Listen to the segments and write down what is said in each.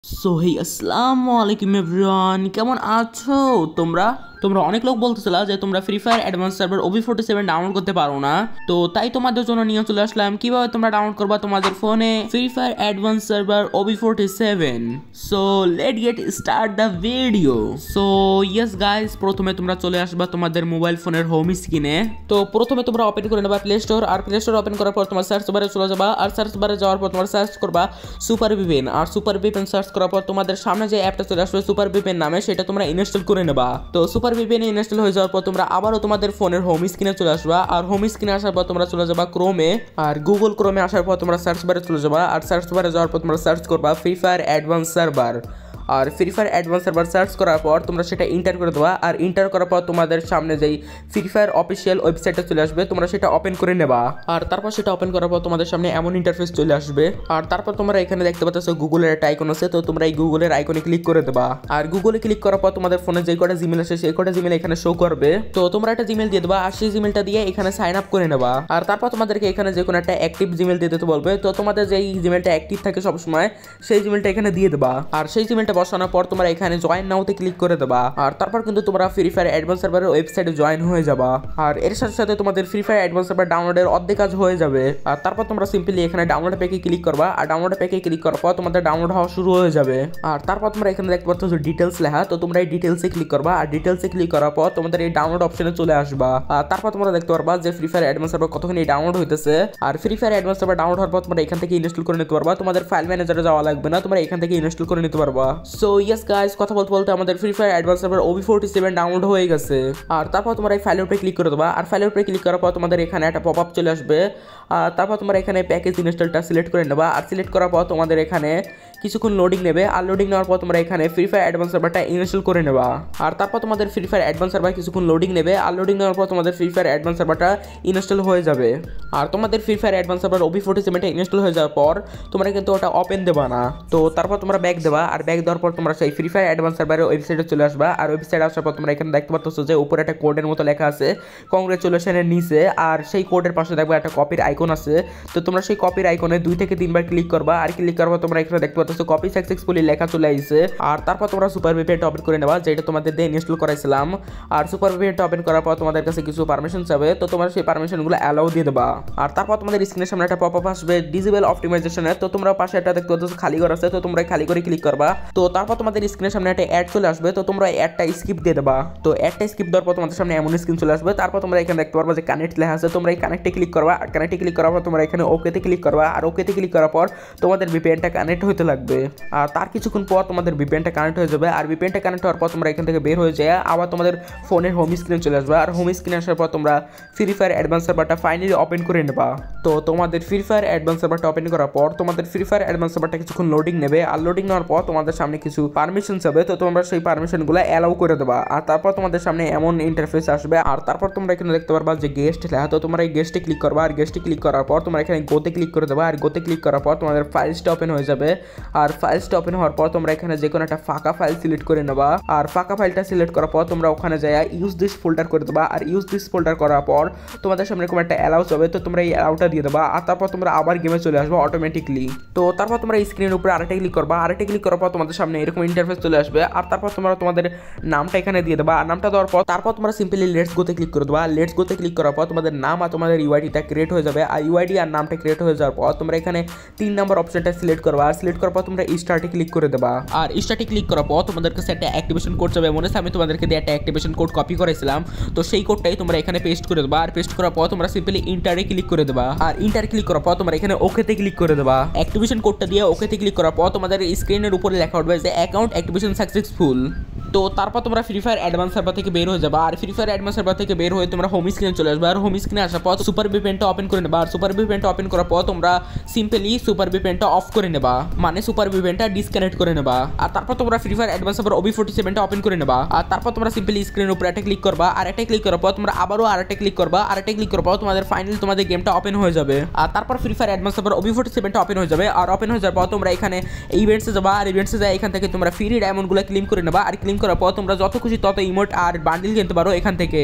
আসসালামু আলাইকুম এভরিওয়ান, কেমন আছো তোমরা? অনেক লোক বলতেছিল যে তোমরা free fire advance server OB47 download করতে পারো না, তো তাই তোমাদের জন্য নিয়ে চলে আসলাম কিভাবে তোমরা ডাউনলোড করবা তোমাদের ফোনে free fire advance server OB47। So let get start the video. So yes guys, প্রথমে তোমরা চলে আসবা তোমাদের মোবাইল ফোনের হোম স্ক্রিনে। তো প্রথমে তোমরা ওপেন করে নেবা প্লে স্টোর, আর প্লে স্টোর ওপেন করার পর তোমার সার্চ বারে চলে যাবা, আর সার্চ বারে যাওয়ার পর তোমার সার্চ করবা সুপার ভিপিএন, আর সুপার ভিপিএন সার্চ করার পর তোমাদের সামনে যে অ্যাপটা চলে আসবে সুপার ভিপিএন নামে, সেটা তোমরা ইনস্টল করে নেবা। তো সুপার ভিপিএন ইনস্টল হয়ে যাওয়ার পর তোমরা আবারও তোমাদের ফোনের হোম স্ক্রিনে চলে আসবা, আর হোম স্ক্রিনে আসার পর তোমরা চলে যাবা ক্রোমে, আর গুগল ক্রোমে আসার পর তোমরা সার্চ বারে চলে যাবা, আর সার্চ বারে যাওয়ার পর তোমরা সার্চ করবা ফ্রি ফায়ার অ্যাডভান্স সার্ভার। আর free fire advance server search করার পর তোমরা সেটা এন্টার করে দেবা, আর এন্টার করার পর তোমাদের সামনে যেই ফ্রি ফায়ার অফিসিয়াল ওয়েবসাইটটা চলে আসবে, তোমরা সেটা ওপেন করে নেবা। আর তারপর সেটা ওপেন করার পর তোমাদের সামনে এমন ইন্টারফেস চলে আসবে, আর তারপর তোমরা এখানে দেখতে পাচ্ছ গুগলের একটা আইকন আছে, তো তোমরা এই গুগলের আইকনে ক্লিক করে দেবা। আর গুগলে ক্লিক করার পর তোমাদের ফোনে যে কটা জিমেল আসে সেই কটা জিমেল এখানে শো করবে, তো তোমরা একটা জিমেল দিয়ে দেবা, আর সেই জিমেলটা দিয়ে এখানে সাইন আপ করে নেবা। আর তারপর তোমাদেরকে এখানে যে কোনো একটা অ্যাক্টিভ জিমেল দিয়ে দিতে বলবে, তো তোমাদের যেই জিমেলটা অ্যাক্টিভ থাকে সবসময় সেই জিমেলটা এখানে দিয়ে দেবা। আর সেই জিমেলটা বসানোর পর তোমরা এখানে জয়েন নাওতে ক্লিক করে দেবা, আর তারপর কিন্তু তোমরা ফ্রি ফায়ার অ্যাডভান্স সার্ভারের ওয়েবসাইটে জয়েন হয়ে যাবা। আর এর সাথে সাথে তোমাদের ফ্রি ফায়ার অ্যাডভান্স সার্ভার ডাউনলোডের অর্ধেক কাজ হয়ে যাবে। আর তারপর তোমরা সিম্পলি এখানে ডাউনলোড প্যাকে ক্লিক করবা, আর ডাউনলোড প্যাকে ক্লিক করার পর তোমাদের ডাউনলোড হওয়া শুরু হয়ে যাবে। আর তারপর তোমরা এখানে দেখতে পাচ্ছ ডিটেলস লেখা, তো তোমরা এই ডিটেলসে ক্লিক করবা, আর ডিটেলসে ক্লিক করার পর তোমাদের এই ডাউনলোড অপশনে চলে আসবা। আর তারপর তোমরা দেখতে পারবা যে ফ্রি ফায়ার অ্যাডভান্স সার্ভার কতখানি ডাউনলোড হইতেছে। আর free fire advance server download হওয়ার পর তোমরা এখান থেকে ইনস্টল করে নিতে পারবা, তোমাদের ফাইল ম্যানেজারে যাওয়া লাগবে না, তোমরা এখান থেকে ইনস্টল করে নিতে পারবা। সো ইয়েস গাইস, কথা বলতে বলতে আমাদের free fire advance server OB47 download হয়ে গেছে। আর তারপর তোমরা এই ফাইলের উপরে ক্লিক করে দেবা, আর ফাইলের উপরে ক্লিক করার পর তোমাদের এখানে একটা পপআপ চলে আসবে। আর তারপর তোমরা এখানে প্যাকেজ ইনস্টলটা সিলেক্ট করে নেবা, আর সিলেক্ট করার পর তোমাদের এখানে কিছুক্ষণ লোডিং নেবে, আর লোডিং নেওয়ার পর তোমরা এখানে ফ্রি ফায়ার অ্যাডভান্স সার্ভারটা ইনস্টল করে নেবা। আর তারপর তোমাদের ফ্রি ফায়ার অ্যাডভান্স সার্ভার কিছুক্ষণ লোডিং নেবে, আর লোডিং নেওয়ার পর তোমাদের ফ্রি ফায়ার অ্যাডভান্স সার্ভারটা ইনস্টল হয়ে যাবে। আর তোমাদের ফ্রি ফায়ার অ্যাডভান্স সার্ভার OB47টা ইনস্টল হয়ে যাওয়ার পর তোমরা কিন্তু ওটা ওপেন দেবা না, তো তারপর তোমরা ব্যাক দেবা, আর ব্যাক দেওয়ার পর তোমরা সেই ফ্রি ফায়ার অ্যাডভান্স সার্ভারের ওয়েবসাইটে চলে আসবা। আর ওয়েবসাইটে আসার পর তোমরা এখানে দেখতে পাচ্ছ যে উপরে একটা কোডের মতো লেখা আছে কংগ্রেচুলেশনের নিচে, আর সেই কোডের পাশে দেখবে একটা কপির আইকন আছে, তো তোমরা সেই কপির আইকনে 2 থেকে 3 বার ক্লিক করবা, আর ক্লিক করার পর তোমরা এখানে দেখতে পাচ্ছ কপি সাকসেসফুলি লেখা চলে আসছে। আর তারপর তোমরা সুপার ভিপিএনটা ওপেন করে নেবা, যেটা তোমাদের দিয়ে ইনস্টল করাইছিলাম। আর সুপার ভিপিএনটা ওপেন করার পর তোমাদের কাছে কিছু পারমিশন চাবে, তো তোমরা সেই পারমিশনগুলো অ্যালাউ দিয়ে দেবা। আর তারপর তোমাদের স্ক্রিনের সামনে একটা পপআপ আসবে ডিসেবল অপটিমাইজেশনের, তো তোমরা পাশে একটা দেখতে পাচ্ছ খালি ঘর আছে, তো তোমরা খালি করে ক্লিক করবা। তো তারপর তোমাদের স্ক্রিনের সামনে একটা অ্যাড চলে আসবে, তো তোমরা অ্যাডটা স্কিপ দিয়ে দেবা। তো অ্যাডটা স্কিপ দেওয়ার পর তোমাদের সামনে এমন স্ক্রিন চলে আসবে। তারপর তোমরা এখানে দেখতে পারবা যে কানেক্ট লেখা আছে, তোমরা এই কানেক্টে ক্লিক করবা, আর কানেক্টে ক্লিক করার পর তোমরা এখানে ওকেতে ক্লিক করবা, আর ওকেতে ক্লিক করার পর তোমাদের ভিপিএনটা কানেক্ট হতে লাগবে। আর তার কিছুক্ষণ পর তোমাদের ভিপিএনটা কানেক্ট হয়ে যাবে, আর ভিপিএনটা কানেক্ট হওয়ার পর তোমরা এখান থেকে বের হয়ে যায় আবার তোমাদের ফোনের হোম স্ক্রিনে চলে আসবে। আর হোম স্ক্রিনে আসার পর তোমরা ফ্রি ফায়ার অ্যাডভান্স সার্ভারটা ফাইনালি ওপেন করে নেবা। তো তোমাদের ফ্রি ফায়ার অ্যাডভান্স সার্ভারটা ওপেন করার পর তোমাদের ফ্রি ফায়ার অ্যাডভান্স সার্ভারটা কিছুক্ষণ লোডিং নেবে, আর লোডিং নেওয়ার পর তোমাদের সামনে কিছু পারমিশন যাবে, তো তোমরা সেই পারমিশনগুলো অ্যালাউ করে দেবা। আর তারপর তোমাদের সামনে এমন ইন্টারফেস আসবে, আর তারপর তোমরা এখানে দেখতে পারবা যে গেস্ট লেখা, তো তোমরা এই গেস্টে ক্লিক করবা, আর গেস্টে ক্লিক করার পর তোমরা এখানে গোতে ক্লিক করে দেবা, আর গোতে ক্লিক করার পর তোমাদের ফাইলসটা ওপেন হয়ে যাবে। আর ফাইলসটা ওপেন হওয়ার পর তোমরা এখানে যে কোনো একটা ফাঁকা ফাইল সিলেক্ট করে নেবা, আর ফাঁকা ফাইলটা সিলেক্ট করার পর তোমরা ওখানে যায় ইউজ দিস ফোল্ডার করে দেবা। আর ইউজ দিস ফোল্ডার করার পর তোমাদের সামনে এরকম একটা অ্যালাউ হবে, তো তোমরা এই অ্যালাউটা দিয়ে দেবা। আর তারপর তোমরা আবার গেমে চলে আসবে অটোমেটিকলি। তো তারপর তোমরা স্ক্রিনের উপরে আরেকটা ক্লিক করবা, আরেকটা ক্লিক করার পর তোমাদের সামনে এরকম ইন্টারফেস চলে আসবে। আর তারপর তোমরা তোমাদের নামটা এখানে দিয়ে দেবা, আর নামটা দেওয়ার পর তারপর তোমরা সিম্পলি লেটস গোতে ক্লিক করে দেবা। লেটস গোতে ক্লিক করার পর তোমাদের নাম আর তোমাদের ইউআইডিটা ক্রিয়েট হয়ে যাবে। আর ইউআইডি আর নামটা ক্রিয়েট হয়ে যাওয়ার পর তোমরা এখানে 3 নম্বর অপশনটা সিলেক্ট করবা, আর সিলেক্ট করার পর তোমরা স্টার্টে ক্লিক করে দেবা। আর স্টার্টে ক্লিক করার পর তোমাদের কাছে একটা অ্যাক্টিভেশন কোড যাবে, মনে আছে আমি তোমাদেরকে দিয়ে একটা অ্যাক্টিভেশন কোড কপি করেছিলাম, তো সেই কোডটাই তোমরা এখানে পেস্ট করে দেবা। আর পেস্ট করার পর তোমরা সিম্পলি ইন্টারে ক্লিক করে দেবা, আর ইন্টার ক্লিক করার পর তোমরা এখানে ওকেতে ক্লিক করে দেবা। অ্যাক্টিভেশন কোডটা দিয়ে ওকেতে ক্লিক করার পর তোমাদের স্ক্রিনের উপরে লেখা উঠবে যে অ্যাকাউন্ট অ্যাক্টিভেশন সাকসেসফুল। তো তারপর তোমরা ফ্রি ফায়ার অ্যাডভান্স সার্ভার থেকে বের হয়ে যাবে, আর ফ্রি ফায়ার অ্যাডভান্স সার্ভার থেকে বের হয়ে তোমরা হোম স্ক্রিনে চলে আসবে। আর হোম স্ক্রিনে আসার পর সুপার ভিপিএনটা ওপেন করে নেবা, আর সুপার ভিপিএনটা ওপেন করার পর তোমরা সিম্পলি সুপার ভিপিএনটা অফ করে নেবা, মানে সুপার ভিপিএনটা ডিসকানেক্ট করে নেবা। আর তারপর তোমরা ফ্রি ফায়ার অ্যাডভান্স সার্ভার OB47টা ওপেন করে নেবা, আর তারপর তোমরা সিম্পলি স্ক্রিনের উপরে একটা ক্লিক করবা, আর একটা ক্লিক করার পর তোমরা আবারও আরেকটা ক্লিক করবা, আরেকটা ক্লিক করার পর তোমাদের ফাইনালি তোমাদের গেমটা ওপেন হয়ে যাবে। আর তারপর ফ্রি ফায়ার অ্যাডভান্স সার্ভার OB47টা ওপেন হয়ে যাবে। আর ওপেন হয়ে যাওয়ার পর তোমরা এখানে ইভেন্টসে যাবা, আর ইভেন্টসে যায় এখান থেকে তোমরা ফ্রি ডায়মন্ডগুলো ক্লেম করে নেবা। আর ক্লেম করার পর তোমরা যত খুশি তত ইমোট আর বান্ডিল কিনতে পারো এখান থেকে।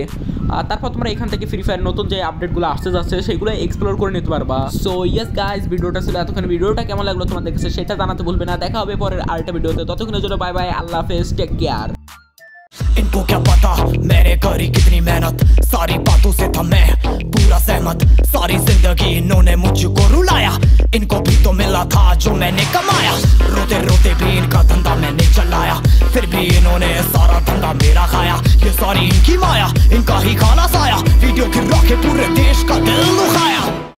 তারপর তোমরা এখান থেকে ফ্রি ফায়ার নতুন যে আপডেটগুলো আসতে যাচ্ছে সেগুলো এক্সপ্লোর করে নিতে পারবা। সো ইয়েস গাইস, ভিডিওটা ছিল এতক্ষণ। ভিডিওটা কেমন লাগলো তোমাদের কাছে সেটা জানাতে ভুলবে না। দেখা হবে পরের আরেকটা ভিডিওতে, ততক্ষণের জন্য বাই বাই, আল্লাহ হাফেজ, টেক কেয়ার। इनको क्या पता मैंने करी कितनी मेहनत, सारी बातों से था मैं पूरा सहमत। सारी जिंदगी इन्होंने मुझको रुलाया, इनको भी तो मिला था जो मैंने कमाया। रोते रोते भी इनका धंधा मैंने चलाया, फिर भी इन्होंने सारा धंधा मेरा खाया। ये सारी इनकी माया, इनका ही खाना साया, वीडियो गिरा के पूरे देश का दिल दुखाया।